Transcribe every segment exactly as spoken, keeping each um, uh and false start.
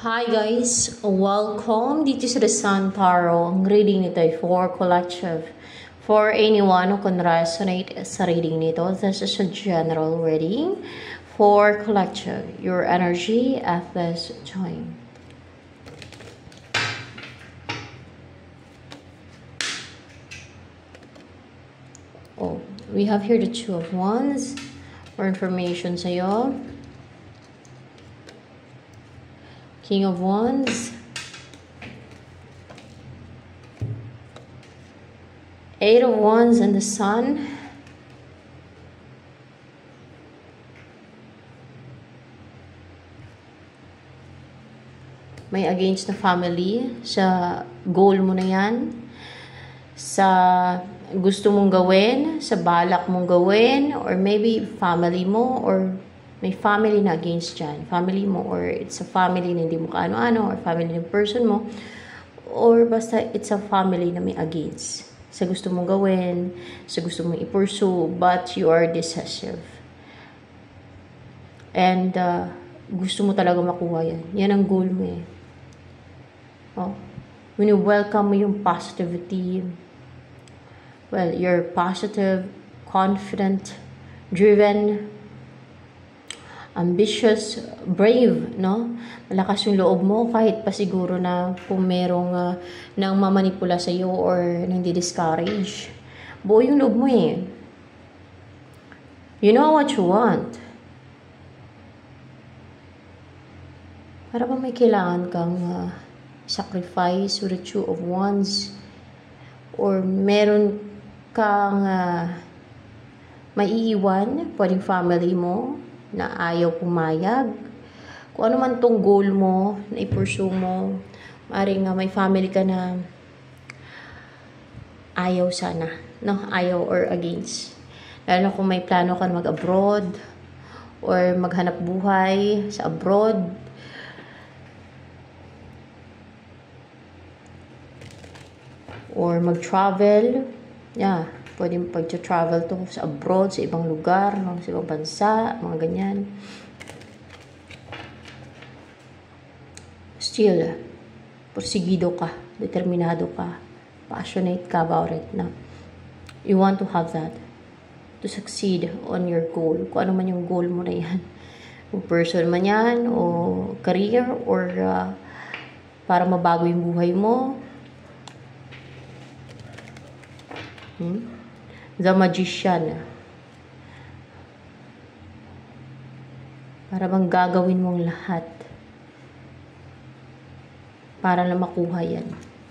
Hi guys! Welcome dito sa The Sun Tarot. Ang reading nito ay for collective. For anyone who can resonate sa reading nito, this is a general reading for collective. Your energy at this time. Oh, we have here the Two of Wands. More information sa'yo. King of Wands, Eight of Wands and the Sun, may against na family sa goal mo na yan, sa gusto mong gawin, sa balak mong gawin, or maybe family mo, or may family na against dyan. Family mo, or it's a family na hindi mo kaano-ano, or family ng person mo, or basta it's a family na may against. Sa gusto mong gawin, sa gusto mong i-pursue, but you are decisive. And uh, gusto mo talaga makuha yan. Yan ang goal mo eh. Oh. When you welcome mo yung positivity, well, you're positive, confident, driven, ambitious, brave, no? Malakas yung loob mo kahit pa siguro na kung merong uh, nang mamanipula sa iyo or nang di-discourage. Buo yung loob mo eh. You know what you want. Para ba may kailangan kang uh, sacrifice with the Two of Wands? Or meron kang uh, maiiwan, pwedeng family mo, na ayaw pumayag. Kung ano man tong goal mo, na i-pursue mo, maaaring nga may family ka na ayaw sana, no? Ayaw or against. Lalo na kung may plano ka na mag-abroad, or maghanap buhay sa abroad. Or mag-travel. Yeah. Pwede pag-travel to sa abroad, sa ibang lugar, no? Sa ibang bansa, mga ganyan. Still, porsigido ka, determinado ka, passionate ka about it, na you want to have that, to succeed on your goal. Kung ano man yung goal mo na yan. Kung person man yan, o career, or uh, para mabago yung buhay mo. Hmm? The Magician. Para bang gagawin mong lahat para na makuha yan.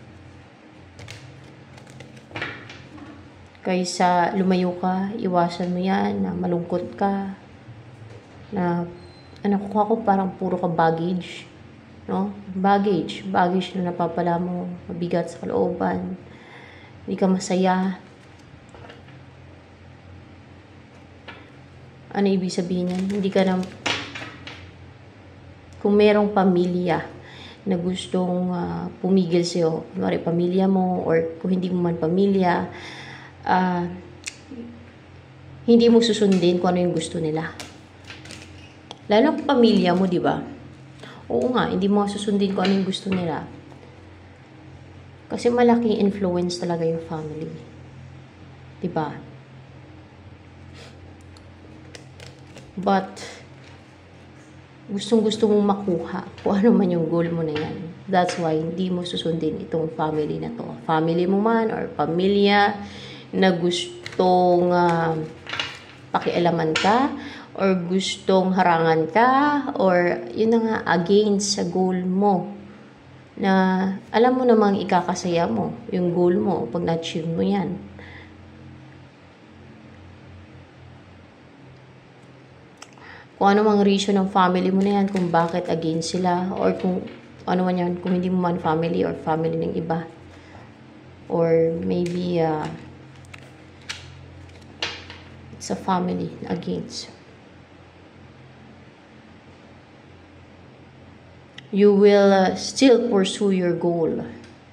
Kaysa lumayo ka, iwasan mo yan, na malungkot ka, na ano kuha ko parang puro ka baggage, no? Baggage, baggage na napapala mo, mabigat sa kalooban, hindi ka masaya. Ano ibig sabihin yan? Hindi ka na, kung merong pamilya na gustong uh, pumigil sa'yo, kunwari pamilya mo, or kung hindi mo man pamilya, uh, hindi mo susundin kung ano yung gusto nila. Lalo kung pamilya mo, di ba? Oo nga, hindi mo susundin kung ano yung gusto nila. Kasi malaking influence talaga yung family. Di ba? But, gustong-gusto mong makuha kung ano man yung goal mo na yan. That's why, hindi mo susundin itong family na to. Family mo man, or pamilya na gustong uh, pakialaman ka, or gustong harangan ka, or yun na nga, against sa goal mo. Na, alam mo namang ikakasaya mo, yung goal mo, pag na-achieve mo yan. Kung ano mang reason ng family mo na yan, kung bakit against sila, or kung ano man yan, kung hindi mo man family or family ng iba. Or maybe, uh, it's a family against. You will uh, still pursue your goal.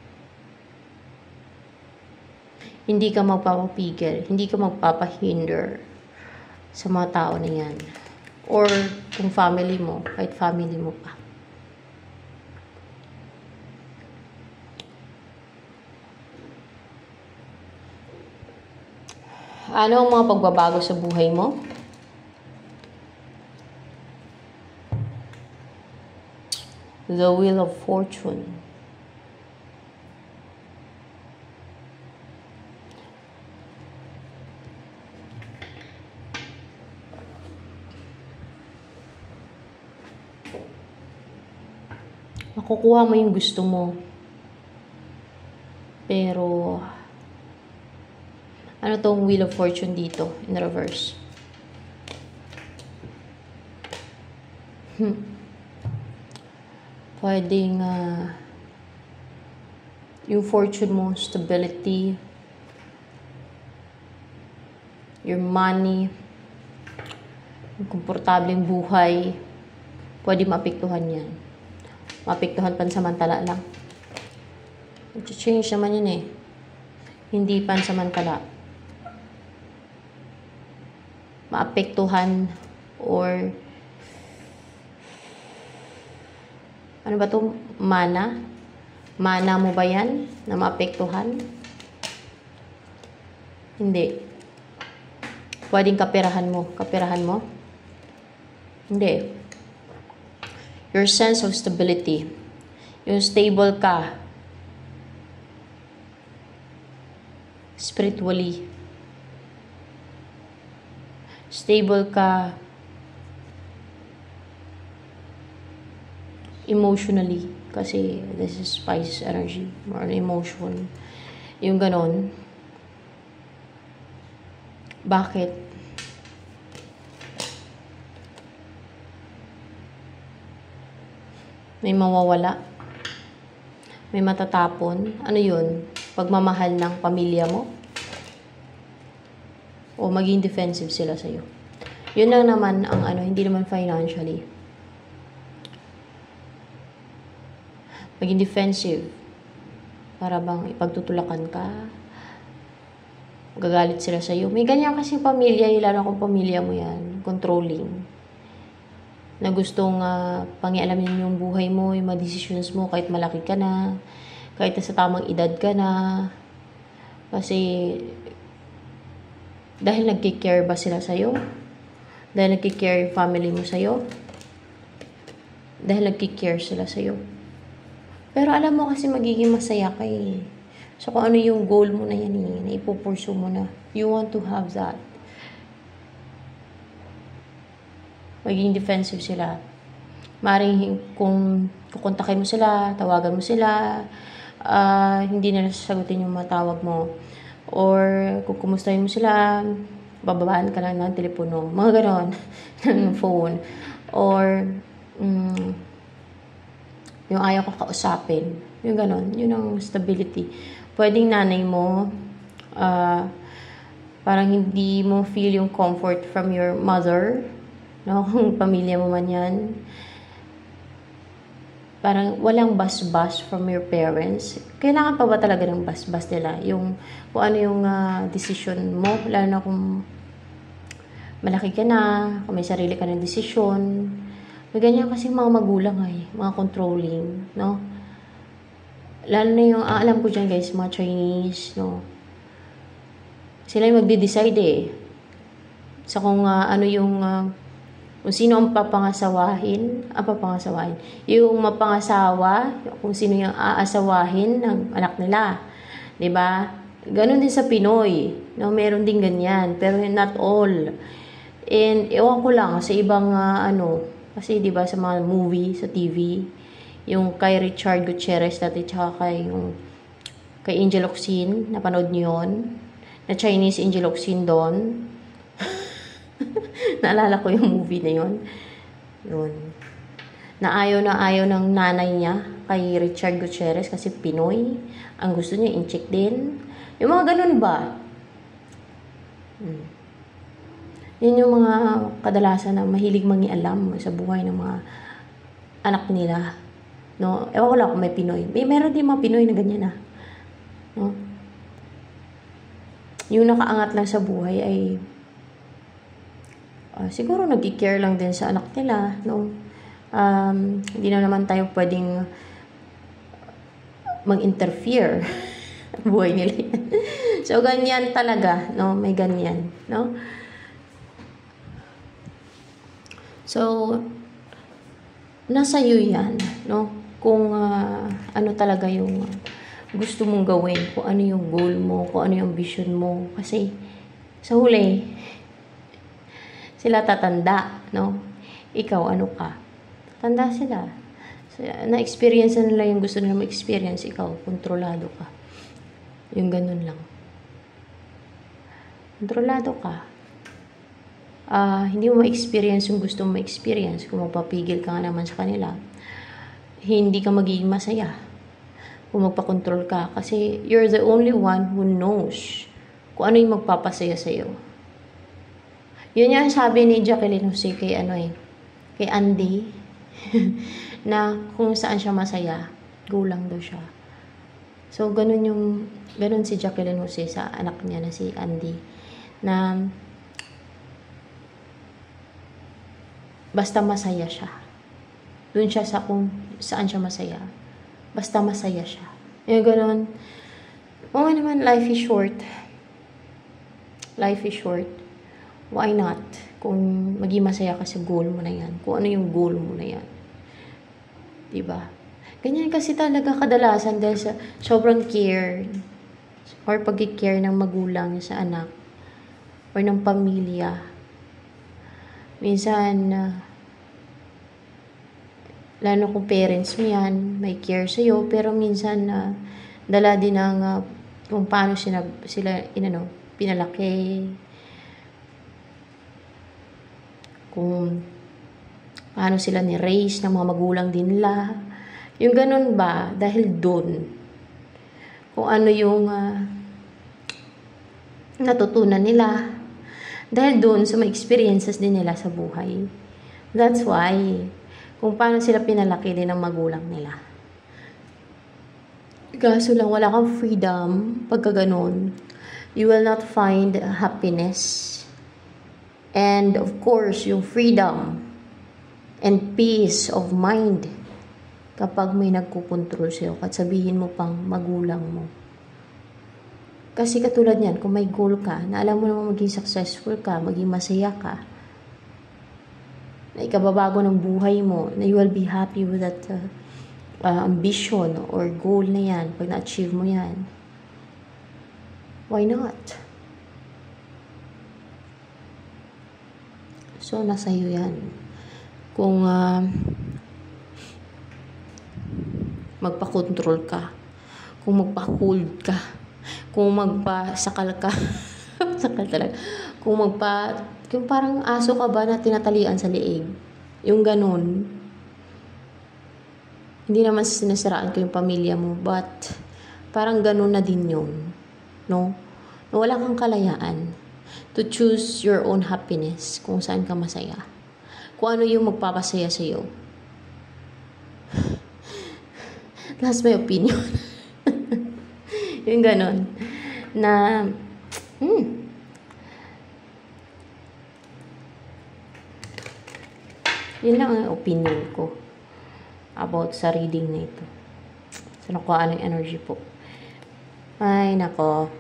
Hindi ka magpapapigil, hindi ka magpapahinder sa mga tao na yan. Or kung family mo, kahit family mo pa. Ano ang mga pagbabago sa buhay mo? The Wheel of Fortune. Makukuha mo yung gusto mo. Pero, ano tong Wheel of Fortune dito, in reverse? Hmm. Pwedeng, uh, yung fortune mo, stability, your money, yung komportableng buhay, pwede maapektuhan yan. Maapektuhan pansamantala lang. Change naman yun eh. Hindi pansamantala. Maapektuhan or ano ba to? Mana? Mana mo ba yan na maapektuhan? Hindi. Pwedeng kapirahan mo. Kapirahan mo? Hindi. Your sense of stability. Yung stable ka. Spiritually. Stable ka emotionally. Kasi this is Pisces energy. More emotion. Yung ganon. Bakit? May mawawala. May matatapon. Ano yun? Pagmamahal ng pamilya mo? O maging defensive sila sa'yo. Yun lang naman ang ano, hindi naman financially. Maging defensive. Para bang ipagtutulakan ka. Gagalit sila sa'yo. May ganyan kasi pamilya, lalo kung pamilya mo yan. Controlling. Na gustong uh, pangialamin yung buhay mo, yung mga decisions mo, kahit malaki ka na, kahit sa tamang edad ka na. Kasi, dahil nagkikare ba sila sa'yo? Dahil nagkikare yung family mo sa'yo? Dahil nagkikare sila sa'yo? Pero alam mo kasi magiging masaya ka eh. So kung ano yung goal mo na yan eh, na ipupursu mo na, you want to have that. Magiging defensive sila. Maring kung kukontakin mo sila, tawagan mo sila, uh, hindi na sasagutin yung matawag mo. Or kung kumustahin mo sila, bababaan ka lang ng telepono. Mga ganon. ng phone. Or, um, yung ayaw ko kausapin. Yung ganon. Yun ang stability. Pwedeng nanay mo, uh, parang hindi mo feel yung comfort from your mother. No? Kung pamilya mo man yan. Parang walang bas-bas from your parents. Kailangan pa ba talaga ng bas-bas nila? Yung, kung ano yung uh, decision mo, lalo na kung malaki ka na, kung may sarili ka ng decision. May ganyan kasi mga magulang ay, mga controlling, no? Lalo na yung, ah, alam ko dyan guys, mga Chinese, no? Sila yung magde-decide eh. Sa kung uh, ano yung, uh, kung sino ang papangasawahin, ang papangasawahin, yung mapangasawa, kung sino yung aasawahin ng anak nila. Diba? Ganon din sa Pinoy. No? Meron din ganyan. Pero not all. And, ewan ko lang, sa ibang, uh, ano, kasi diba sa mga movie, sa T V, yung kay Richard Gutierrez dati, tsaka kay, yung, kay Angel Locsin, napanood niyo yun, na Chinese Angel Locsin doon. Naalala ko yung movie na yun. Yun. Na ayaw na ayaw ng nanay niya kay Richard Gutierrez kasi Pinoy. Ang gusto niya, in-check din. Yung mga ganun ba? Hmm. Yun yung mga kadalasan na mahilig mangialam sa buhay ng mga anak nila. No? Ewan ko lang kung may Pinoy. May meron din mga Pinoy na ganyan na. No? Yung nakaangat lang sa buhay ay uh, siguro nag-care lang din sa anak nila. No? Um, hindi na naman tayo pwedeng mag-interfere buhay nila yan. So, ganyan talaga, no? May ganyan, no? So, nasa iyo yan, no? Kung uh, ano talaga yung gusto mong gawin, kung ano yung goal mo, kung ano yung vision mo. Kasi, sa huli, sila tatanda, no? Ikaw, ano ka? Tanda sila. So, na-experience na nila yung gusto nila ma-experience. Ikaw, kontrolado ka. Yung ganun lang. Kontrolado ka. Uh, hindi mo ma-experience yung gusto mo ma-experience. Kung magpapigil ka nga naman sa kanila, hindi ka magiging masaya. Kung magpakontrol ka. Kasi you're the only one who knows kung ano yung magpapasaya sa'yo. Yun yung sabi ni Jacqueline Jose kay ano eh, kay Andy, na kung saan siya masaya, go lang daw siya. So, ganun yung, ganun si Jacqueline Jose sa anak niya na si Andy, na basta masaya siya. Doon siya sa kung saan siya masaya. Basta masaya siya. Yung ganun, okay naman, life is short. Life is short. Why not? Kung maging masaya ka sa goal mo na yan. Kung ano yung goal mo na yan. Diba? Ganyan kasi talaga kadalasan dahil sa sobrang care or pag-care ng magulang sa anak or ng pamilya. Minsan, uh, lalo kung parents mo yan, may care sa'yo, pero minsan, uh, dala din ng uh, kung paano sila, sila inano, pinalaki, kung paano sila ni-raise ng mga magulang din nila. Yung ganun ba, dahil doon, kung ano yung uh, natutunan nila, dahil doon sa mga experiences din nila sa buhay. That's why, kung paano sila pinalaki din ng magulang nila. Kaso lang, wala kang freedom, pagka ganun, you will not find happiness. And of course, yung freedom and peace of mind kapag may nagkukontrol sa'yo at sabihin mo pang magulang mo. Kasi katulad niyan, kung may goal ka, na alam mo naman maging successful ka, maging masaya ka, na ikababago ng buhay mo, na you will be happy with that uh, uh, ambition or goal na yan, pag na-achieve mo yan, why not? So, nasa iyo yan. Kung uh, magpa-control ka, kung magpa-hold ka, kung magpa-sakal ka, sakal talaga, kung magpa, kung parang aso ka ba na tinatalian sa liig, yung ganun, hindi naman sinasiraan ko yung pamilya mo, but parang ganun na din yun, no? Na wala kang kalayaan to choose your own happiness, kung saan ka masaya. Kung ano yung magpapasaya sa'yo. That's my opinion. Yung ganon. Na, hmm. Yun lang ang opinion ko about sa reading na ito. So, nakuha ng energy po. Ay, nako.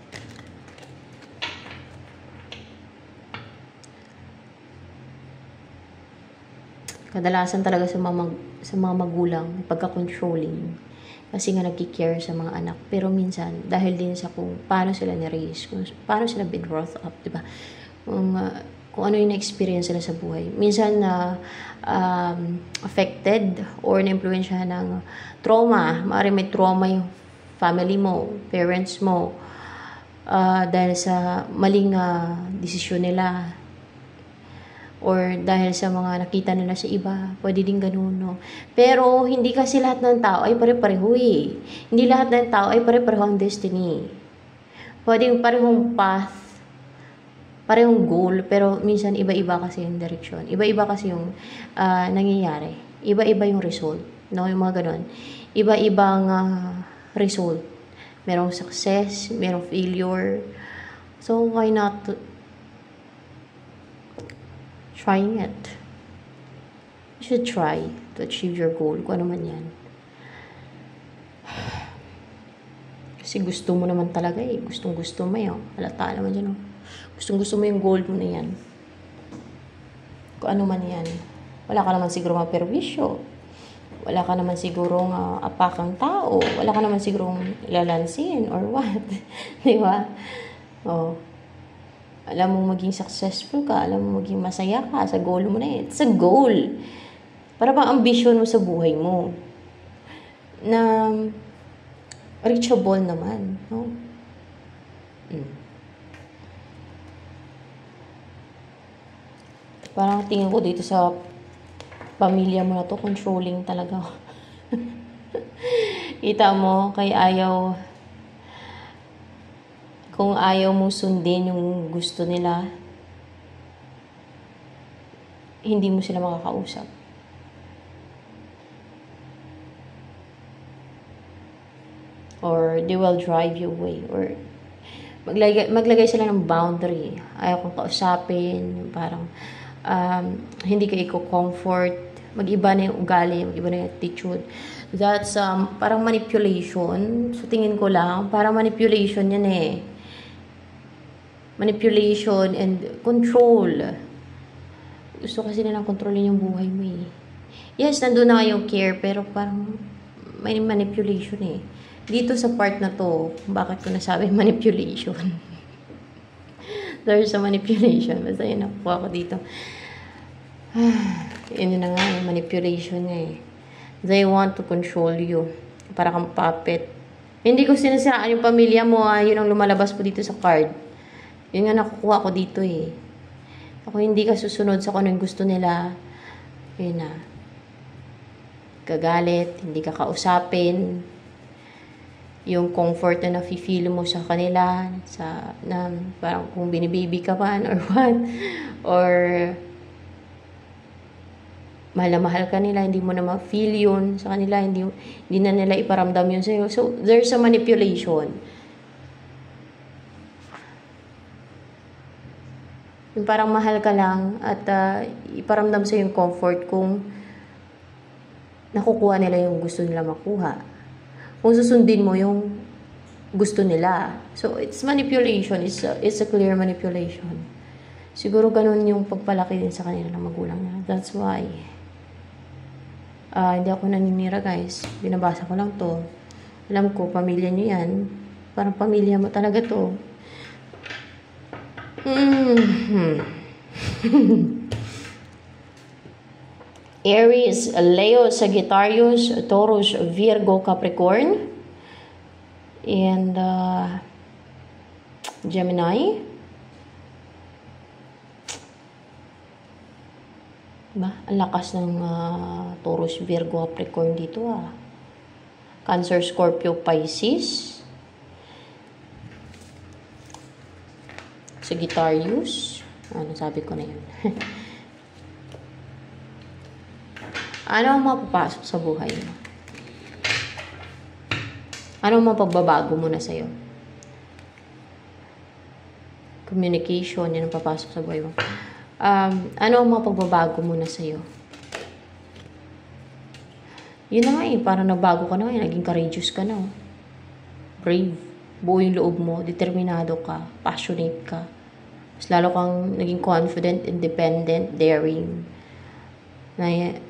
Kadalasan talaga sa mga, mag, sa mga magulang, pagka-controlling. Kasi nga nagki-care sa mga anak. Pero minsan, dahil din sa kung paano sila ni-raise, kung paano sila been brought up, diba? Kung, uh, kung ano yung na-experience nila sa buhay. Minsan na uh, um, affected or na-influensya ng trauma. Maaaring may trauma yung family mo, parents mo, uh, dahil sa maling uh, desisyon nila, or dahil sa mga nakita nila sa iba, pwede din ganun, no? Pero, hindi kasi lahat ng tao ay pare-pareho eh. Hindi lahat ng tao ay pare-pareho ang destiny. Pwedeng parehong path, parehong goal, pero minsan iba-iba kasi yung direction. Iba-iba kasi yung uh, nangyayari. Iba-iba yung result, no? Yung mga ganun. Iba-ibang uh, result. Merong success, merong failure. So, why not to, trying it. You should try to achieve your goal, kung ano man yan. Kasi gusto mo naman talaga eh. Gustong gusto mo yun. Halata naman dyan. Oh. Gustong gusto mo yung goal mo na yan. Kung ano man yan. Wala ka naman siguro maperwisyo. Wala ka naman siguro uh, apakang tao. Wala ka naman siguro lalansin or what. Di ba? Oh. Alam mo maging successful ka. Alam mo maging masaya ka sa goal mo na yan. It's a goal. Para bang ambisyon mo sa buhay mo. Na reachable naman. No? Mm. Parang tingin ko dito sa pamilya mo na to, controlling talaga. Kita mo, kay ayaw, kung ayaw mo sundin yung gusto nila, hindi mo sila makakausap. Or they will drive you away. Or maglagay, maglagay sila ng boundary. Ayaw kong kausapin, parang um, hindi ka i-comfort, mag-iba na yung ugali, mag-iba na yung attitude. That's um, parang manipulation. So tingin ko lang, parang manipulation yan eh. Manipulation and control. Gusto kasi nilang kontrolin yung buhay mo eh. Yes, nandun na yung care, pero parang may manipulation eh. Dito sa part na to, bakit ko nasabi manipulation? There's a manipulation. Basta yun, nakuha ko dito. Yun na nga, yung manipulation niya eh. They want to control you. Para kang puppet. Hindi ko sinasiraan yung pamilya mo, ah. Yun ang lumalabas po dito sa card. Yun nga nakukuha ko dito eh. Ako hindi ka susunod sa kung ano yung gusto nila. Yun na. Kagalit, hindi ka kausapin. Yung comfort na nafe-feel mo sa kanila, sa, na, parang kung binibaby ka man, or what, or, mahal na mahal ka nila, hindi mo na ma-feel yun sa kanila, hindi, hindi na nila iparamdam yun sa'yo. So, there's a manipulation. Yung parang mahal ka lang, at uh, iparamdam sa'yo yung comfort kung nakukuha nila yung gusto nila makuha. Kung susundin mo yung gusto nila. So, it's manipulation. It's a, it's a clear manipulation. Siguro ganun yung pagpalaki din sa kanila ng magulang nila. That's why. Uh, hindi ako naninira, guys. Binabasa ko lang to. Alam ko, pamilya nyo yan. Parang pamilya mo talaga to. Mm-hmm. Aries, Leo, Sagittarius, Taurus, Virgo, Capricorn, and uh, Gemini. Diba? Ang lakas ng uh, Taurus, Virgo, Capricorn dito ah. Cancer, Scorpio, Pisces. Sagittarius. Ano sabi ko na yun? Ano ang mapapasok sa buhay mo? Ano ang mapagbabago mo na sa'yo? Communication, yan ang papasok sa buhay mo. Um, ano ang mapagbabago mo na sa'yo? Yun na nga eh, parang nabago ka na eh, naging courageous ka na. Brave. Buo yung loob mo, determinado ka, passionate ka. Mas lalo kang naging confident, independent, daring. Na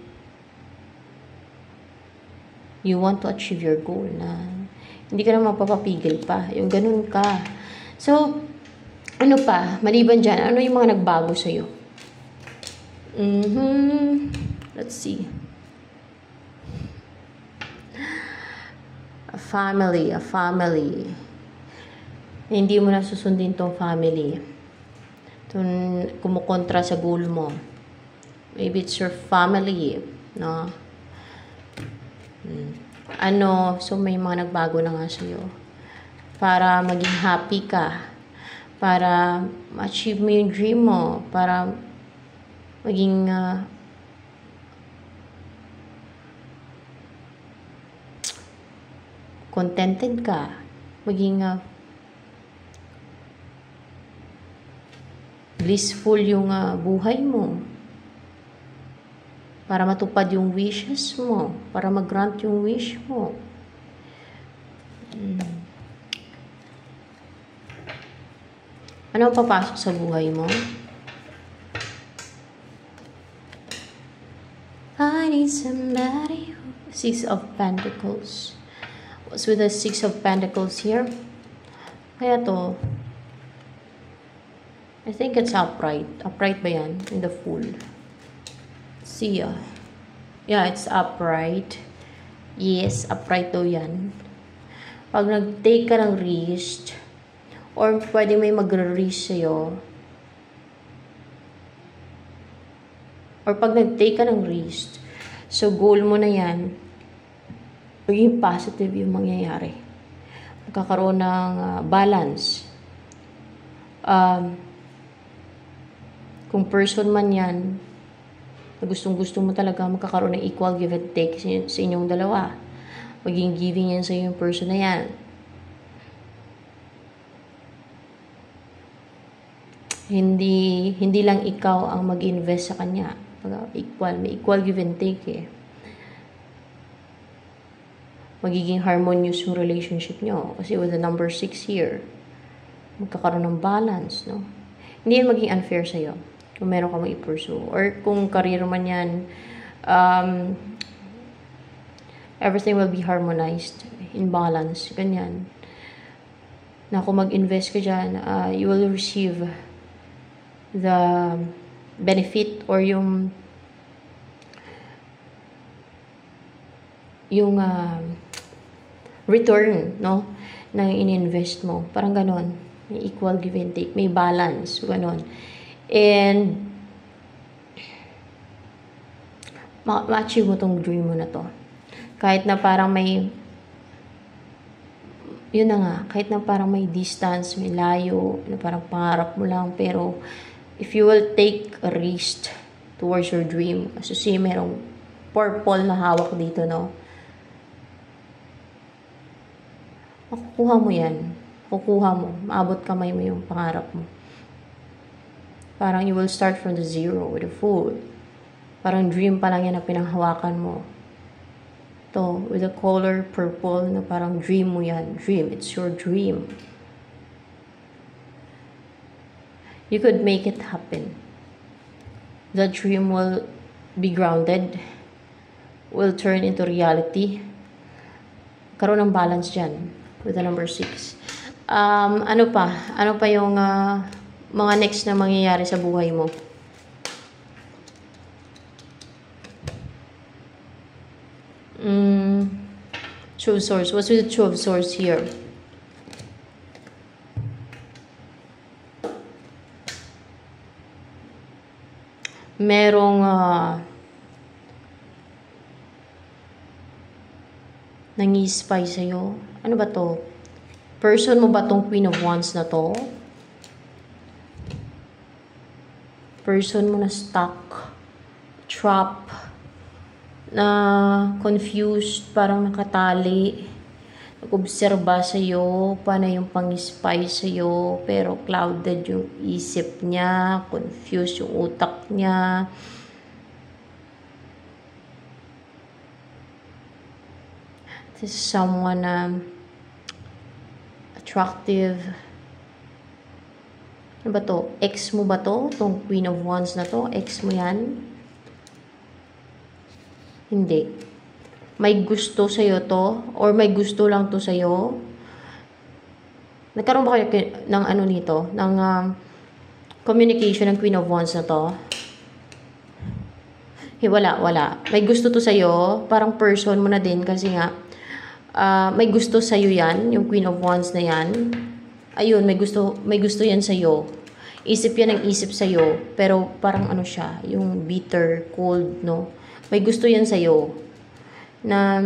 you want to achieve your goal na hindi ka na mapapapigil pa. Yung ganun ka. So, ano pa? Maliban dyan, ano yung mga nagbago sa'yo? Mm-hmm. Let's see. A family, a family. Hindi mo na susundin tong family. Itong kumukontra sa goal mo. Maybe it's your family, no? Ano, so may mga nagbago na nga sa'yo. Para maging happy ka. Para ma-achieve mo yung dream mo. Para maging uh, contented ka. Maging uh, blissful yung uh, buhay mo. Para matupad yung wishes mo. Para mag-grant yung wish mo. Hmm. Ano ang papasok sa buhay mo? I need somebody who... Six of Pentacles. What's with the Six of Pentacles here? Kaya to, I think it's upright. Upright ba yan? In the Fool. See ya. Yeah, it's upright. Yes, upright daw yan. Pag nag-take ka ng risk, or pwede may mag-risk sa'yo, or pag nag-take ka ng risk, so goal mo na yan, maging positive yung mangyayari. Magkakaroon ng uh, balance. Um, kung person man yan, na gustong-gusto mo talaga magkakaroon ng equal give and take sa inyong dalawa. Maging giving yan sa yung person na yan. Hindi, hindi lang ikaw ang mag-invest sa kanya. Equal, may equal give and take eh. Magiging harmonious yung relationship nyo. Kasi with the number six here, magkakaroon ng balance, no? Hindi yan maging unfair sa'yo. Kung meron ka mag-i-pursue. Or kung career man yan, um, everything will be harmonized, in balance, ganyan. Na kung mag-invest ka dyan, uh, you will receive the benefit or yung yung uh, return, no, na in-invest mo. Parang ganon. May equal give and take. May balance. Ganon. And ma-achieve mo tong dream mo na to. Kahit na parang may yun na nga, kahit na parang may distance, may layo, na parang pangarap mo lang, pero if you will take a risk towards your dream, so see, merong purple na hawak dito, no? Makukuha mo yan. Makukuha mo. Maabot kamay mo yung pangarap mo. Parang you will start from the zero with the Fool. Parang dream pa lang yan na pinanghawakan mo. To, with the color purple na parang dream mo yan. Dream. It's your dream. You could make it happen. The dream will be grounded. Will turn into reality. Karoon ng balance dyan. With the number six. Um, ano pa? Ano pa yung uh, mga next na mangyayari sa buhay mo? Mm, Two of Swords. What's with the Two of Swords here? Merong uh, nangi-spy sa'yo. Ano ba to? Person mo ba tong Queen of Wands na to? Person mo na stuck, trap, na confused, parang nakatali, nag-obserba sa'yo, paano yung pang-spy sa'yo, pero clouded yung isip niya, confused yung utak niya. This is someone um, attractive. Ano ba to? Ex mo ba to? Tong Queen of Wands na to? Ex mo yan? Hindi. May gusto sa'yo to? Or may gusto lang to sa'yo? Nagkaroon ba kayo ng ano nito? Ng um, communication ng Queen of Wands na to? Eh, wala, wala. May gusto to sa'yo. Parang person mo na din kasi nga Uh, may gusto sa'yo yan, yung Queen of Wands na yan. Ayun, may gusto, may gusto yan sa'yo. Isip yan ang isip sa'yo, pero parang ano siya, yung bitter, cold, no? May gusto yan sa'yo, na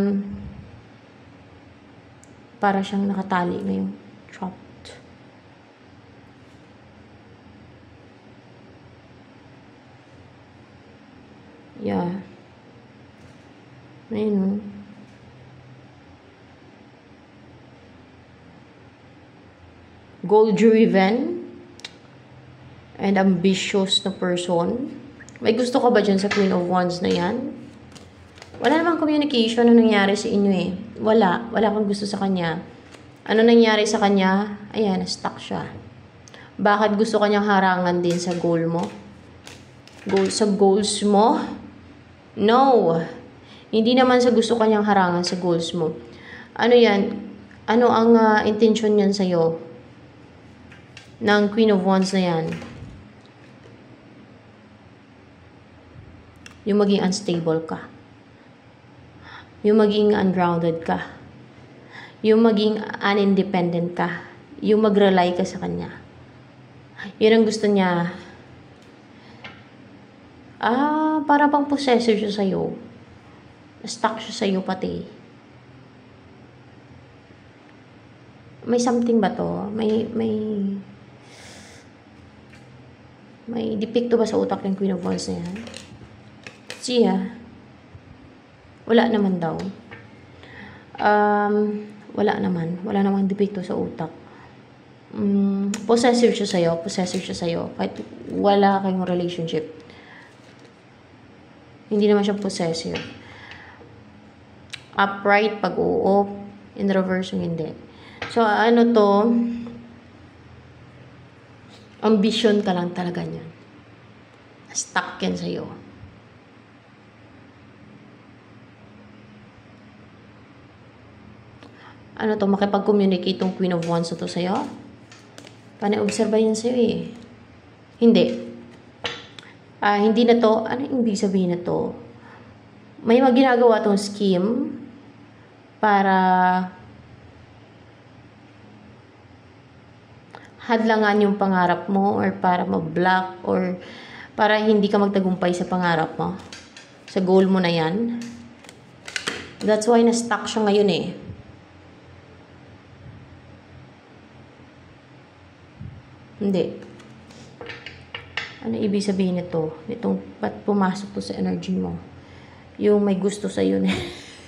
para siyang nakatali ngayong trapped. Yeah. Ayun, no? Goal-driven and ambitious na person. May gusto ka ba dyan sa Queen of Wands na yan? Wala namang communication na nangyari sa inyo eh. Wala. Wala kang gusto sa kanya. Ano nangyari sa kanya? Ayan, stuck siya. Bakit gusto kanyang harangan din sa goal mo? Goal, sa goals mo? No. Hindi naman sa gusto kanyang harangan sa goals mo. Ano yan? Ano ang uh, intention niyan sa'yo? Ng Queen of Wands na yan? Yung maging unstable ka. Yung maging ungrounded ka. Yung maging unindependent ka. Yung mag-rely ka sa kanya. Yun ang gusto niya. Ah, para pang possessor siya sa'yo. Stuck siya sa'yo pati. May something ba to? May, may, may depikto ba sa utak ng Queen of Wands na yan? Siya. Wala naman daw. Um, wala naman. Wala namang depikto sa utak. Um, possessive siya sa'yo. Possessive siya sa'yo. Kahit wala kayong relationship. Hindi naman siya possessive. Upright pag oo. In reverse yung hindi. So, ano to? Ambition ka lang talaga niyan. Stuck yan sa'yo. Ano to? Makipag-communicate tong Queen of Wands na to sa'yo? Panay-obserba yan sa'yo eh. Hindi. Ah, hindi na to. Ano yung ibig sabihin na to? May maginagawa tong scheme para hadlangan yung pangarap mo or para ma-block or para hindi ka magtagumpay sa pangarap mo. Sa goal mo na yan. That's why na-stuck siya ngayon eh. Hindi. Ano ibig sabihin nito? Itong ba't pumasok to sa energy mo? Yung may gusto sa yun eh.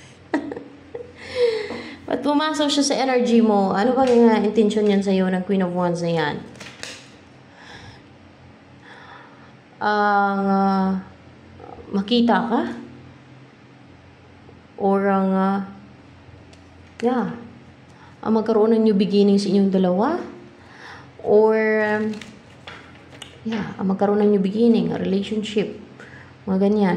Ba't pumasok siya sa energy mo? Ano ba yung uh, intention yan sa'yo ng Queen of Wands na yan? Ang uh, makita ka? Or ang uh, yeah, ang magkaroon ng new beginning sa inyong dalawa? Or um, yeah, ang magkaroon ng new beginning, a relationship, mga ganyan.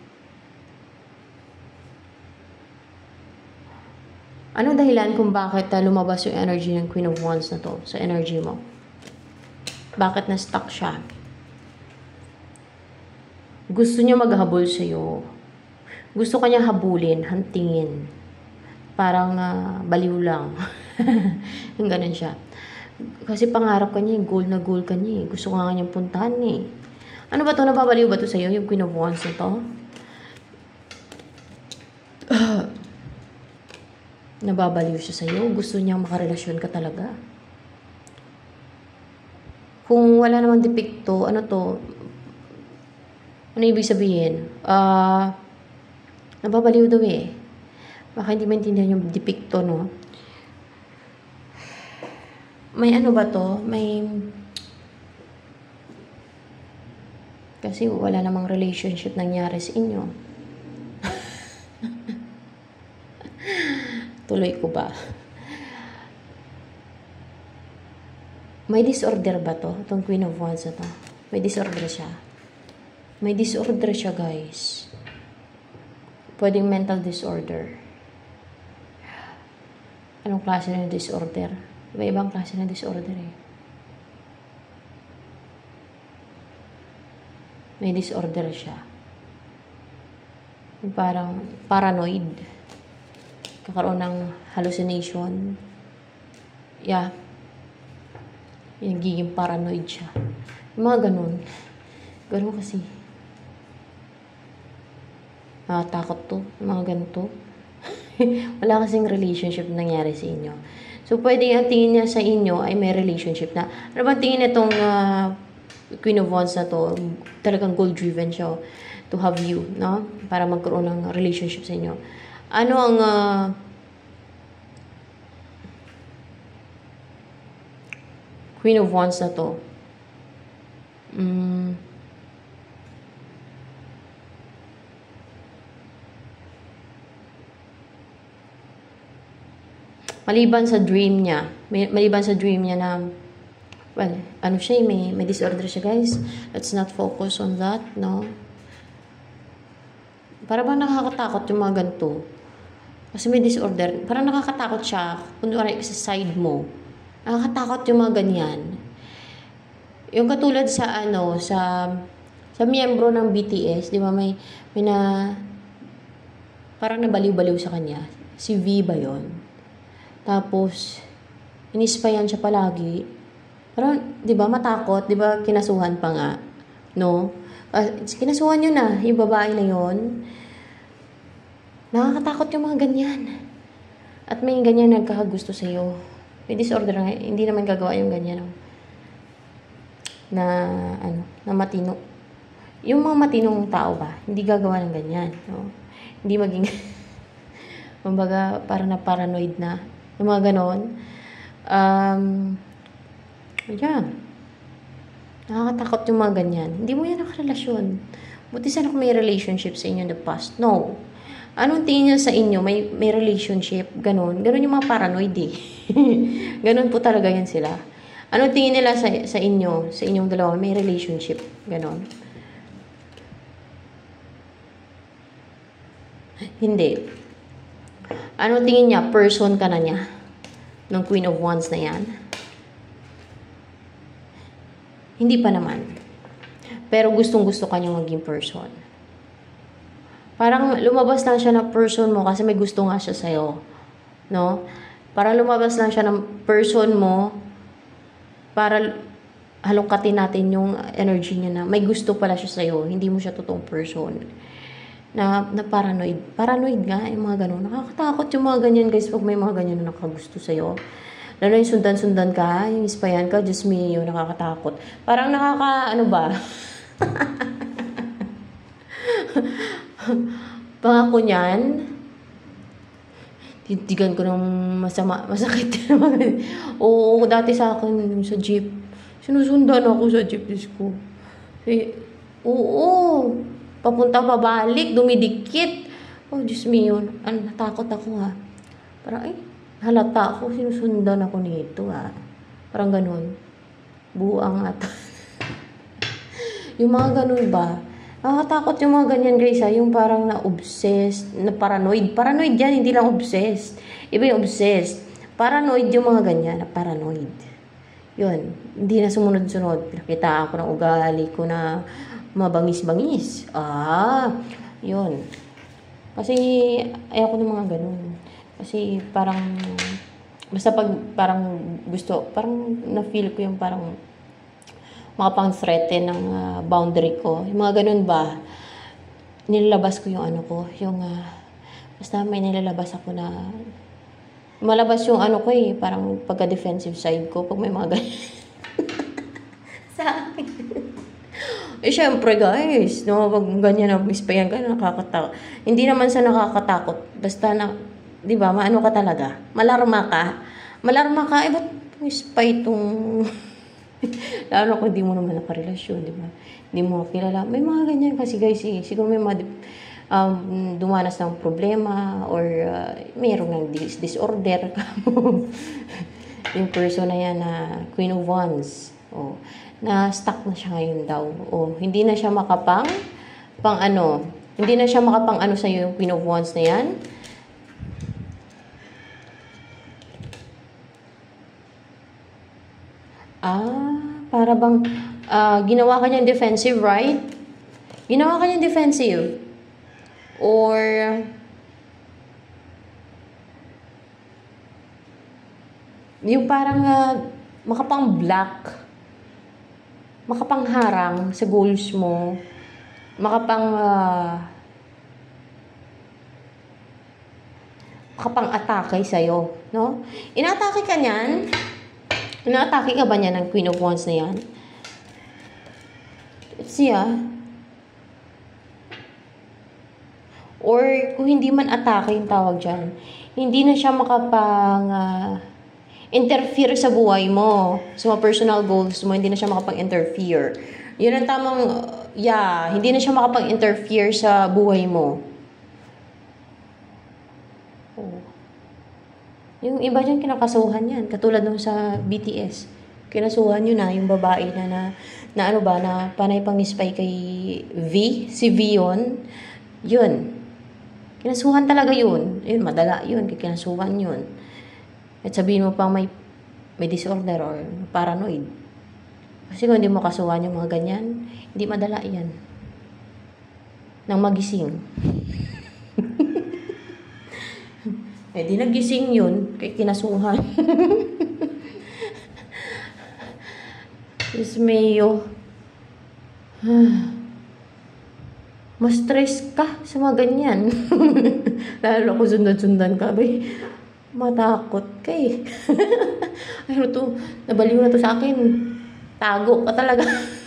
Anong dahilan kung bakit uh, lumabas yung energy ng Queen of Wands na to sa energy mo? Bakit na-stuck siya? Gusto niya maghabol sa'yo. Gusto kanya habulin, hantingin. Parang uh, baliw lang. Yung ganun siya. Kasi pangarap ka niya, goal na goal ka niya. Gusto ka nga niyang puntahan eh. Ano ba to? Nababaliw ba to sa'yo? Yung Queen of Wands na to? Nababaliw siya sa'yo. Gusto niyang makarelasyon ka talaga. Kung wala namang depikto, ano to? Ano ibig sabihin? Ah, uh, nababaliw daw eh. Baka hindi maintindihan yung depikto, no? May ano ba to? May... Kasi wala namang relationship nangyari sa inyo. Tuloy ko ba? May disorder ba to? Itong Queen of Wands na to. May disorder siya. May disorder siya, guys. Pwedeng mental disorder. Anong klase ng disorder? May ibang klase ng disorder eh. May disorder siya. Yung parang paranoid. Kakaroon ng hallucination. Yeah. Yung giging paranoid siya. Yung mga ganun. Ganun kasi. Nakatakot to. Yung mga ganito. Wala kasing relationship na nangyari sa inyo. So, pwede ang tingin niya sa inyo ay may relationship na. Ano ba tingin itong uh, Queen of Wands na to? Talagang goal-driven siya to have you, no? Para magkaroon ng relationship sa inyo. Ano ang uh, Queen of Wands na to? Mm. Maliban sa dream niya, maliban sa dream niya na well, ano siya, eh, may, may disorder siya, guys. Let's not focus on that, no? Para bang nakakatakot yung mga ganito. Kasi may disorder. Parang nakakatakot siya. Kunwari sa side mo. Nakakatakot yung mga ganyan. Yung katulad sa ano, sa sa miyembro ng B T S, di ba, may, may na, parang nabaliw-baliw sa kanya. Si V ba yun? Tapos, inispayan siya palagi. Parang, di ba, matakot, di ba, kinasuhan pa nga. No? Uh, kinasuhan yun na, yung babae na yun. Nakakatakot yung mga ganyan. At may ganyan nagkakagusto sa'yo. May disorder nga, hindi naman gagawa yung ganyan. No? Na, ano, na matino. Yung mga matinong tao ba, hindi gagawa ng ganyan. No? Hindi maging, kumbaga, parang na paranoid na. Yung mga ganon. Um, yeah. Nakakatakot yung mga ganyan. Hindi mo yan nakarelasyon. Buti sana kung may relationship sa inyo in the past. No. Anong tingin niya sa inyo? May, may relationship? Ganon. Ganon yung mga paranoid eh. Ganon po talaga yan sila. Anong tingin nila sa, sa inyo? Sa inyong dalawa? May relationship? Ganon. Hindi. Anong tingin niya? Person ka na niya? Ng Queen of Wands na yan? Hindi pa naman. Pero gustong-gusto ka niyang maging person. Parang lumabas lang siya na person mo kasi may gusto nga siya sa'yo. No? Parang lumabas lang siya ng person mo para halongkatin natin yung energy niya na may gusto pala siya sa'yo. Hindi mo siya totoong person. Na, na paranoid. Paranoid nga, yung mga ganun. Nakakatakot yung mga ganyan, guys, pag may mga ganyan na nakagusto sa'yo. Lalo yung sundan-sundan ka, yung ispayan ka, just me, yung nakakatakot. Parang nakaka, ano ba? Pangako niyan, titigan ko ng masama, masakit. Oo, dati sa akin, sa jeep, sinusundan ako sa jeep ko. Eh, oo, papunta pabalik, dumidikit. Oh, Diyos me yun. Ano, natakot ako ha. Parang, ay, halata ako, sinusundan ako nito ha. Parang ganun. Buang at yung mga ganun ba? Nakakatakot yung mga ganyan, guys, ha? Yung parang na-obsessed, na paranoid. Paranoid yan, hindi lang obsessed. Iba yung obsessed. Paranoid yung mga ganyan, na paranoid. Yun, hindi na sumunod-sunod. Pinakita ako ng ugali ko na mabangis-bangis. Ah, yun. Kasi, ayaw ko ng mga ganun. Kasi, parang, basta pag, parang gusto, parang na-feel ko yung parang, makapang-threaten ng uh, boundary ko. Yung mga ganun ba, nilalabas ko yung ano ko, yung, uh, basta may nilalabas ako na, malabas yung ano ko eh, parang pagka-defensive side ko, pag may mga ganyan. Sa akin. Eh, syempre guys, no, pag ganyan na, ispayan ka, nakakatakot. Hindi naman sa nakakatakot, basta na, di ba, maano ka talaga, malarma ka, malarma ka, eh, ba't ispay itong... Lalo kung hindi mo naman nakarelasyon, di ba? Hindi mo kilala. May mga ganyan kasi guys, eh. Siguro may mga um, dumanas ng problema or uh, mayroong ng dis disorder. Yung person na yan na Queen of Wands. Oh, na stuck na siya ngayon daw. Oh, hindi na siya makapang pang ano, hindi na siya makapang ano sa yung Queen of Wands na yan. Ah, para bang uh, ginawa ka niyang defensive, right? Ginawa ka niyang defensive. Or yung parang uh, makapang block, makapang harang sa goals mo, makapang uh, makapang atake sa'yo, no? Inatake ka niyan. Inaatake ka ba niya ng Queen of Wands na yan? Let's see ah. Or kung hindi man atake yung tawag dyan, hindi na siya makapang uh, interfere sa buhay mo. Sa mga personal goals mo, hindi na siya makapang-interfere. Yun ang tamang, uh, yeah, hindi na siya makapang-interfere sa buhay mo. Oh. Yung iba dyan, kinakasuhan yan. Katulad nung sa B T S. Kinasuhan yun na, yung babae na na, na ano ba, na panay pang nispay kay V, si V yun, yun. Kinasuhan talaga yun. Yun, madala yun, kinasuhan yun. At sabihin mo pang may, may disorder or paranoid. Kasi kung hindi mo kasuhan yung mga ganyan, hindi madala yan. Nang magising. Eh, di nagising yun, kay kinasuhan. Diyos mayo. Mas stress ka sa mga ganyan. Lalo kung sundan-sundan ka, bay, matakot ka eh. Ay, to, nabaliw na to sa akin. Tago ka talaga.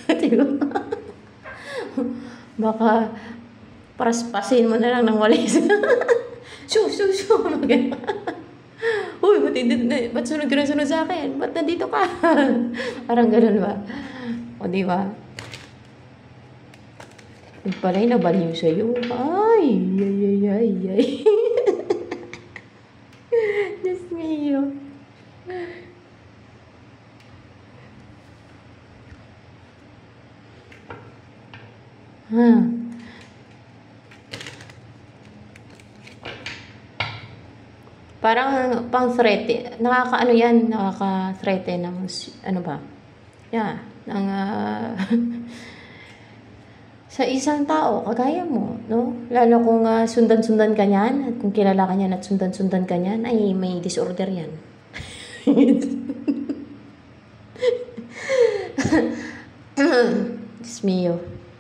Baka paraspasin mo na lang ng walis. Shoo, shoo, shoo. Uy, ba't, hindi, ba't sunod ka na sunod sa akin? Ba't nandito ka? Parang ganun ba? O, di ba? Yung pala'y nabaliw sa'yo. Ay, ay, ay, ay, ay. Diyos mio. Huh. Parang pang threat, nakakaano yan, nakaka-threat ng ano ba? Yeah, ng uh, sa isang tao kagaya mo, no? Lalo kung uh, sundan-sundan ka niyan, at kung kilala ka niyan at sundan-sundan ka niyan, ay may disorder yan. Diyos mio.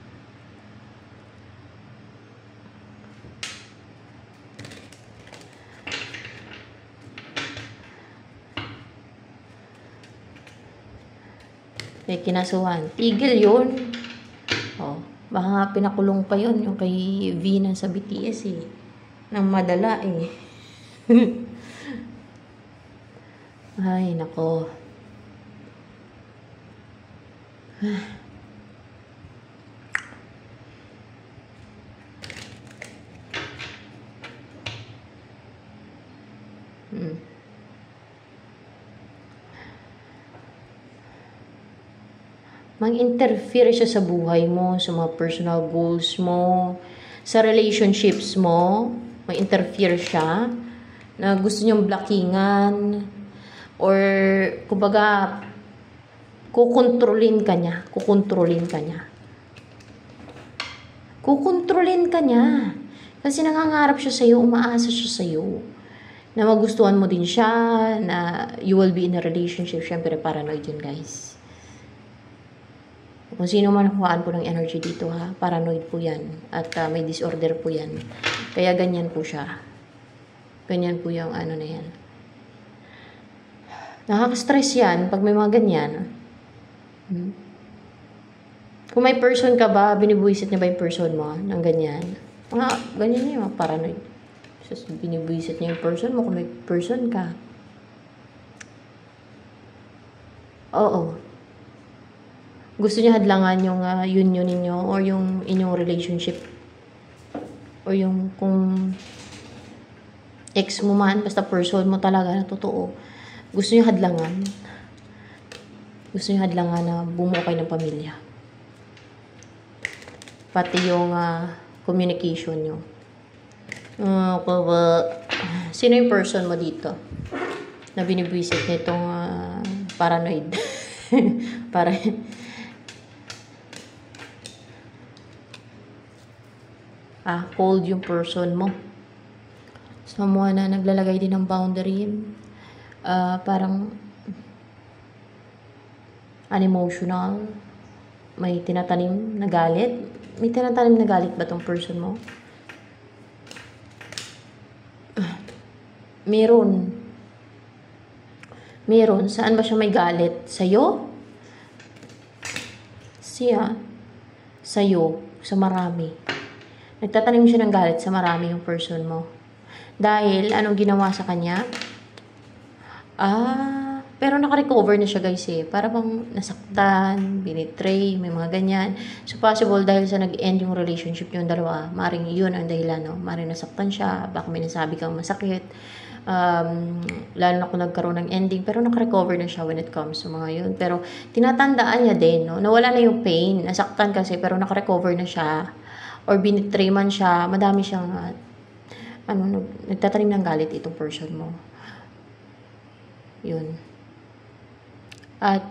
May kinasuhan. Tigil yun. Oh, baka pinakulong pa yun yung kay V na sa B T S eh. Nang madala eh. Ay, nako. Hmm. Mang-interfere siya sa buhay mo, sa mga personal goals mo, sa relationships mo, mang-interfere siya, na gusto niyang blockingan, or, kumbaga, kukontrolin ka niya, kukontrolin ka niya. Kukontrolin ka niya. Kasi nangangarap siya sa'yo, umaasa siya sa'yo, na magustuhan mo din siya, na you will be in a relationship. Siyempre, paranoid yun, guys. Kung sino man nakuhaan po ng energy dito ha, paranoid po yan. At uh, may disorder po yan. Kaya ganyan po siya. Ganyan po yung ano na yan. Nakaka-stress yan pag may mga ganyan. Hmm? Kung may person ka ba, binibuisit niya ba yung person mo ng ganyan? Mga ganyan niya, mga paranoid. So, binibuisit niya yung person mo kung may person ka. Oo. Gusto niya hadlangan yung uh, union ninyo or yung inyong relationship or yung kung ex mo man, basta person mo talaga na totoo, gusto niya hadlangan gusto niya hadlangan na bumuo kayo ng pamilya, pati yung uh, communication nyo. Uh, sino yung person mo dito na binibwisit nitong uh, paranoid? Para ah, cold yung person mo. Someone na naglalagay din ng boundary. Uh, parang unemotional. May tinatanim na galit. May tinatanim na galit ba tong person mo? Meron. Meron. Saan ba siya may galit? Sa'yo? Siya? Sa'yo. Sa marami. Nagtatanim siya ng galit sa marami yung person mo. Dahil, anong ginawa sa kanya? Ah, pero naka-recover na siya guys eh. Para bang nasaktan, binitray, may mga ganyan. So, possible dahil sa nag-end yung relationship yung dalawa, maring yun ang dahilan, no? Maring nasaktan siya, baka may nasabi kang masakit, Um, lalo na kung nagkaroon ng ending, pero nakarecover na siya when it comes to mga yun. Pero tinatandaan niya din, no? Nawala na yung pain, nasaktan kasi, pero nakarecover na siya. Or binitray man siya, madami siyang, uh, ano, nagtatanim ng galit itong person mo. Yun. At,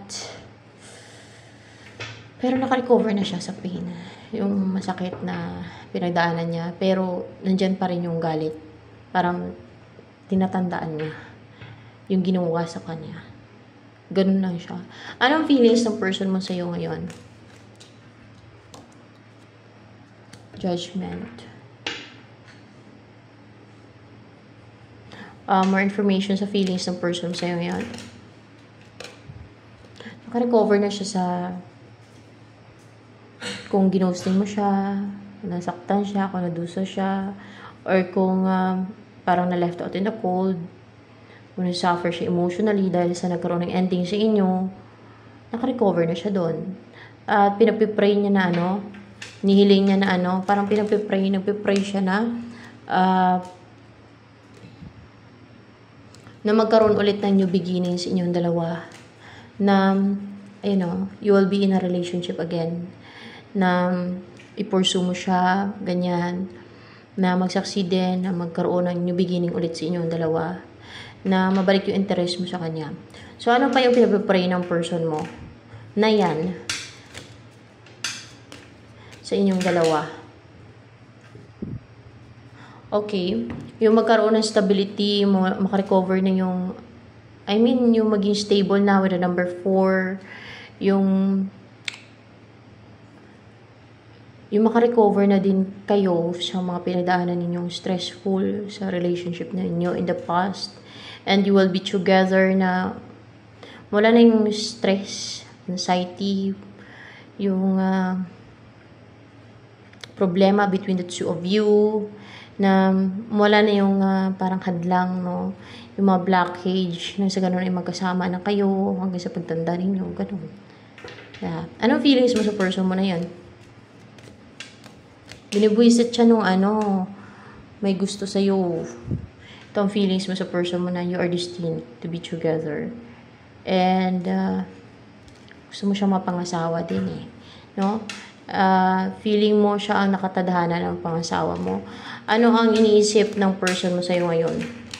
pero nakarecover na siya sa pain. Yung masakit na pinagdaanan niya. Pero, nandyan pa rin yung galit. Parang, tinatandaan niya yung ginawa sa kanya. Ganun lang siya. Anong feelings ng person mo sa'yo ngayon? Judgment. Uh, more information sa feelings ng person mo sa'yo ngayon. Naka-recover na siya sa kung ginosting mo siya, kung nasaktan siya, kung nadusa siya, or kung uh, parang na-left out in the cold, kung na-suffer siya emotionally dahil sa nagkaroon ng ending sa inyo, naka-recover na siya doon. At uh, pinapipray niya na ano, nihiling niya na ano, parang pinapipray, nagpipray siya na, uh, na magkaroon ulit ng new beginnings sa inyong dalawa. Na, you know, you will be in a relationship again. Na i-pursue mo siya, ganyan. Na mag-succeed din, na magkaroon ng new beginning ulit sa inyong dalawa. Na mabalik yung interest mo sa kanya. So, ano pa yung pinapipray ng person mo? Na yan. Sa inyong dalawa. Okay. Yung magkaroon ng stability, makarecover na yung, I mean, yung maging stable na with the number four, yung, yung makarecover na din kayo sa mga pinagdaanan ninyong stressful sa relationship ninyo in the past, and you will be together na wala na yung stress, anxiety, yung uh, problema between the two of you, na wala na yung uh, parang hadlang, no? Yung mga blockage, na sa ganun ay magkasama na kayo hanggang sa pagtanda ninyo, ganun. Yeah. Anong feelings mo sa person mo na yan? Binibwisit siya nung ano, may gusto sa'yo. Ito ang feelings mo sa person mo na you are destined to be together. And, uh, gusto mo siyang mapangasawa din eh. No? Uh, feeling mo siya ang nakatadhana ng pangasawa mo. Ano ang iniisip ng person mo sa'yo ngayon?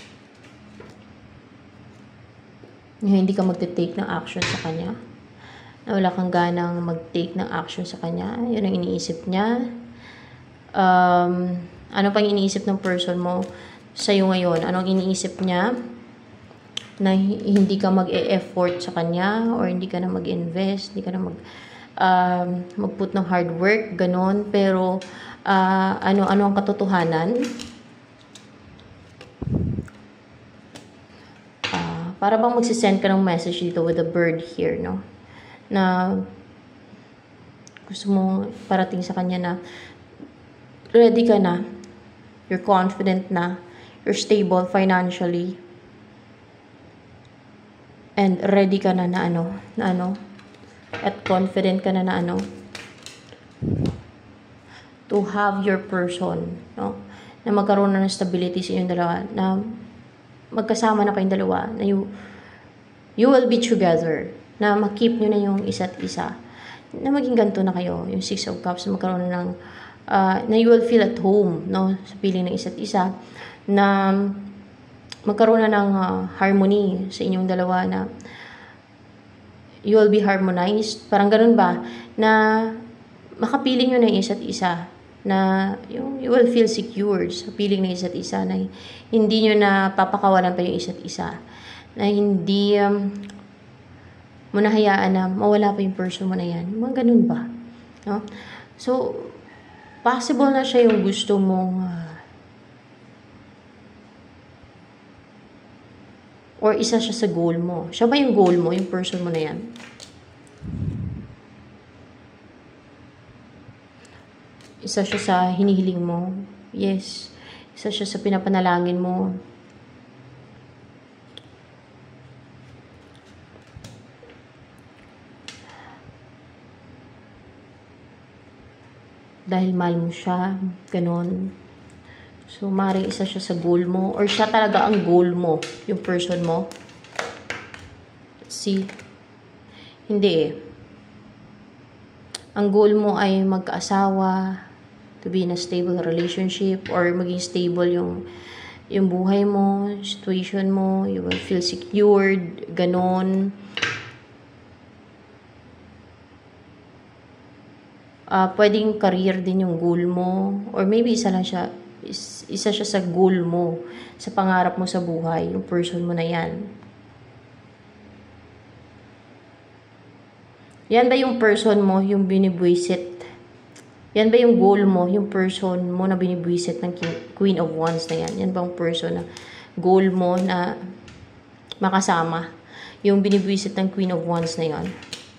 Hindi ka magte-take ng action sa kanya. Na wala kang ganang mag-take ng action sa kanya. Yun ang iniisip niya. Um, ano pang iniisip ng person mo sa'yo ngayon? Anong iniisip niya? Na hindi ka mag-e-effort sa kanya or hindi ka na mag-invest, hindi ka na mag- Um, mag-put ng hard work, ganon. Pero, uh, ano-ano ang katotohanan? Uh, para bang magsisend ka ng message dito with a bird here, no? Na gusto mong parating sa kanya na ready ka na, you're confident na, you're stable financially, and ready ka na na ano, na ano, at confident ka na na ano, to have your person, no? Na magkaroon na ng stability sa inyong dalawa, na magkasama na kayong dalawa, na you, you will be together, na makip nyo na yung isa't isa, na maging ganito na kayo, yung Six of Cups, na magkaroon na ng, uh, na you will feel at home, no? Sa piling ng isa't isa, na magkaroon na ng uh, harmony sa inyong dalawa, na you will be harmonized. Parang ganun ba? Na makapiling nyo na yung isa't isa. Na yung, you will feel secured sa piling ng isa't isa. Na hindi nyo na papakawalan pa yung isa't isa. Na hindi um, mo nahayaan na mawala pa yung person mo na yan. Mga ganun ba? No? So, possible na siya yung gusto mong uh, or isa siya sa goal mo. Siya ba yung goal mo, yung person mo na yan? Isa siya sa hinihiling mo. Yes. Isa siya sa pinapanalangin mo. Dahil mahal mo siya. Ganon. So, maaaring isa siya sa goal mo. Or siya talaga ang goal mo. Yung person mo. Let's see. Hindi eh. Ang goal mo ay magkaasawa, to be in a stable relationship, or maging stable yung yung buhay mo, situation mo, you will feel secured, ganon. Uh, pwedeng career din yung goal mo, or maybe isa lang siya, is, isa siya sa goal mo, sa pangarap mo sa buhay, yung person mo na yan. Yan ba yung person mo, yung binibwisit? Yan ba yung goal mo, yung person mo na binibwisit ng Queen of Wands na yan? Yan ba yung person na goal mo na makasama? Yung binibwisit ng Queen of Wands na yan?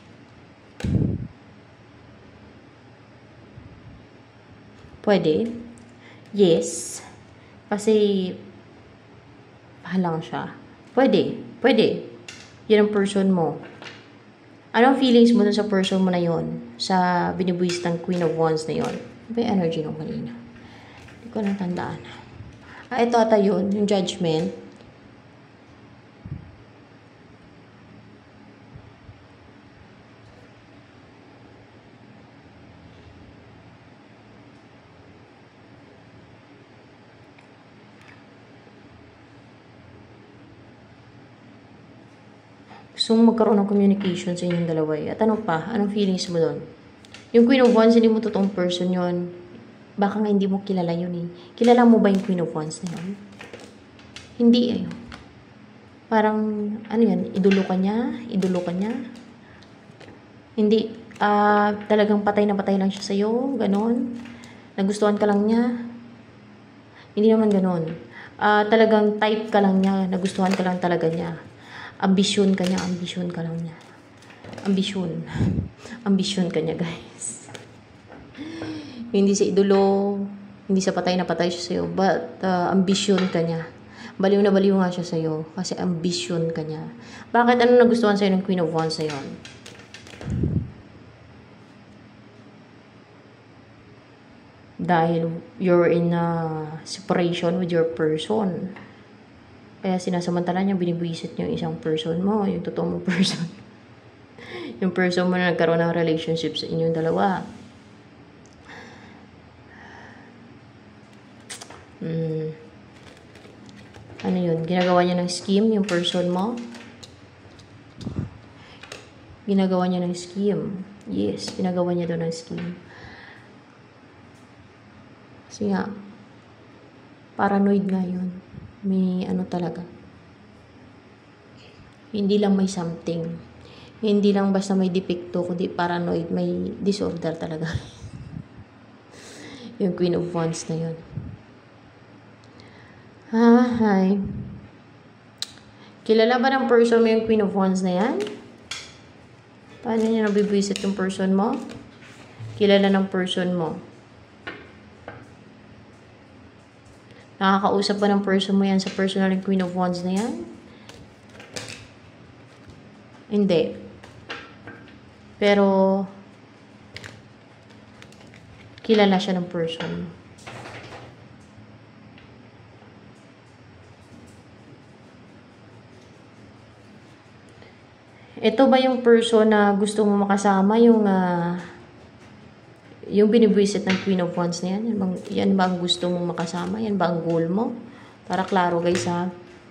Pwede. Yes. Kasi, pahalang siya. Pwede. Pwede. Yan ang person mo. Anong feelings mo dun sa person mo na yon? Sa binibwisit ng Queen of Wands na yon? Ano ba yung energy nung kanina? Hindi ko natandaan. Ah, ito ata yun. Yung judgment. Gusto mong magkaroon ng communication sa inyong dalawa eh. At ano pa? Anong feelings mo doon? Yung Queen of Wands, hindi mo totoong person yon. Baka nga hindi mo kilala yun eh. Kilala mo ba yung Queen of Wands na yun? Hindi eh. Parang, ano yan? Idolo ka niya? Idolo ka niya? Hindi. Uh, talagang patay na patay lang siya sa'yo. Ganon. Nagustuhan ka lang niya. Hindi naman ganon. Uh, talagang type ka lang niya. Nagustuhan ka lang talaga niya. Ambisyon ka niya, ambisyon ka lang niya. Ambisyon. Ambisyon ka niya, guys. Hindi sa idolo, hindi sa patay na patay siya sa'yo, but uh, ambisyon ka niya. Baliw na baliw nga siya sa'yo, kasi ambisyon ka niya. Bakit? Ano nagustuhan sa'yo ng Queen of Wands na yun? Dahil you're in a separation with your person. Kaya sinasamantala niya, binibwisit niyo yung isang person mo, yung totoo mong person. Yung person mo na nagkaroon ng relationship sa inyong dalawa. Hmm. Ano yun? Ginagawa niya ng scheme, yung person mo? Ginagawa niya ng scheme. Yes, ginagawa niya doon ng scheme. Kasi nga, paranoid nga yun. May ano talaga. Hindi lang may something. Hindi lang basta may depekto, kundi paranoid, may disorder talaga. Yung Queen of Wands na yun. Ah, hi. Kilala ba ng person mo yung Queen of Wands na yan? Paano niya nabibwisit yung person mo? Kilala ng person mo. Nakakausap ba ng person mo yan sa personal ng Queen of Wands na yan? Hindi. Pero, kilala siya ng person. Ito ba yung person na gusto mo makasama? Yung, uh, yung binibwisit ng Queen of Wands na yan? Yan, bang, yan ba ang gusto mong makasama? Yan ba ang goal mo? Para klaro guys ha.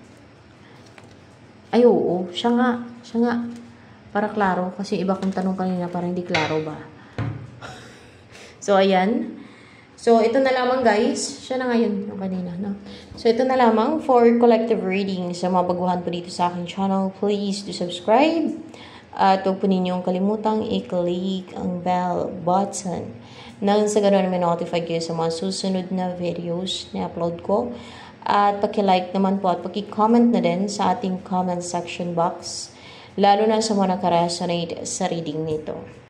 Ay oo, siya nga. Siya nga. Para klaro. Kasi iba kong tanong kanina parang hindi klaro ba? So ayan. So ito na lamang guys. Siya na ngayon yung kanina. No? So ito na lamang for collective reading sa mga baguhan po dito sa aking channel. Please do subscribe. At huwag po ninyong kalimutang i-click ang bell button nang sa ganoon may notify kayo sa mga susunod na videos na upload ko. At paki-like naman po at paki-comment na din sa ating comment section box. Lalo na sa mga nakaresonate sa reading nito.